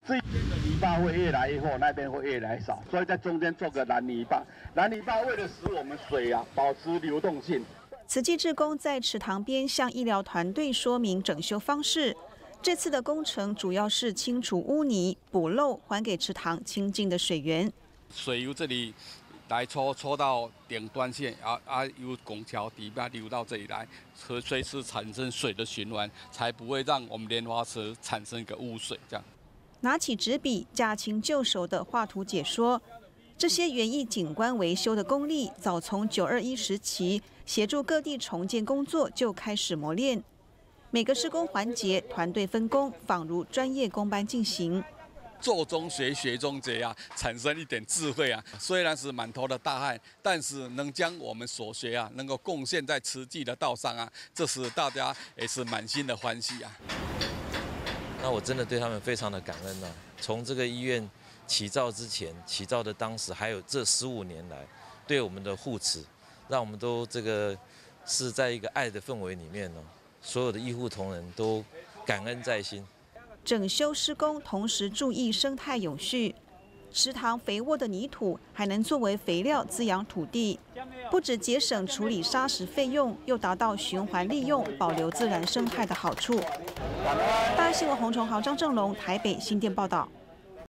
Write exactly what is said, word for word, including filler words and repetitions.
这边的泥巴会越来越厚，那边会越来越少，所以在中间做个蓝泥巴。蓝泥巴为了使我们水啊保持流动性。 慈济志工在池塘边向医疗团队说明整修方式。这次的工程主要是清除污泥、补漏，还给池塘清净的水源。 水由这里来抽抽到顶端线，啊啊，由拱桥底下流到这里来，随随时产生水的循环，才不会让我们莲花池产生一个污水这样。 拿起纸笔，驾轻就熟的画图解说。这些园艺景观维修的功力，早从九二一时期协助各地重建工作就开始磨练。每个施工环节，团队分工，仿如专业工班进行。 做中学，学中学啊，产生一点智慧啊。虽然是满头的大汗，但是能将我们所学啊，能够贡献在慈济的道上啊，这使大家也是满心的欢喜啊。 那我真的对他们非常的感恩啊！从这个医院起造之前、起造的当时，还有这十五年来对我们的护持，让我们都这个是在一个爱的氛围里面呢，所有的医护同仁都感恩在心。 整修施工同时注意生态永续，池塘肥沃的泥土还能作为肥料滋养土地，不只节省处理砂石费用，又达到循环利用、保留自然生态的好处。大新闻洪崇豪、张正龙台北新店报道。